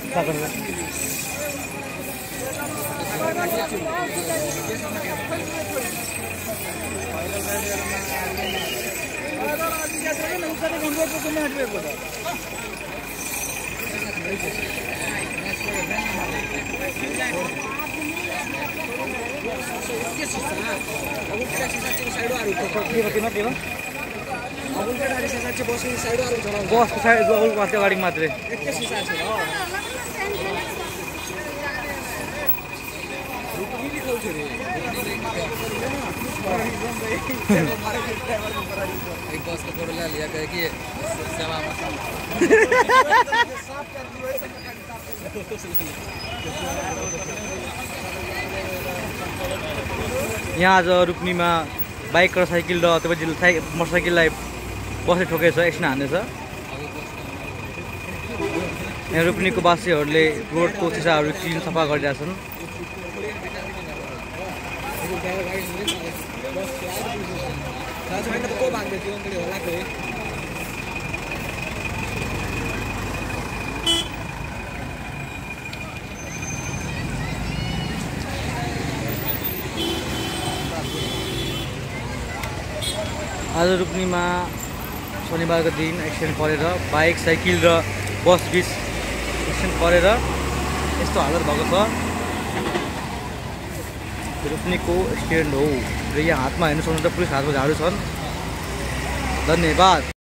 बसको साइड गाडी मात्रै एक बस का फोटो लिया कहे कि सेवा यहाँ आज रुक्मीमा बाइक र साइकल र मोटरसाइकललाई बसले ठोकेछ एक्सिडेन्ट हानेछ। यहाँ रुक्मीको वासीहरूले रोडको सिसाहरू क्लिन सफा गरिरहेछन्। आज रुक्मीमा शनिबारको दिन एक्सिडेन्ट परेर बाइक साइकल र बस बिच एक्सिडेन्ट परेर यस्तो हालत भएको छ। रुक्मीको एक्सिडेन्ट हो र यहाँ हातमा हेर्नु सक्नुहुन्छ पुलिस हातको झाडु छन्। धन्यवाद।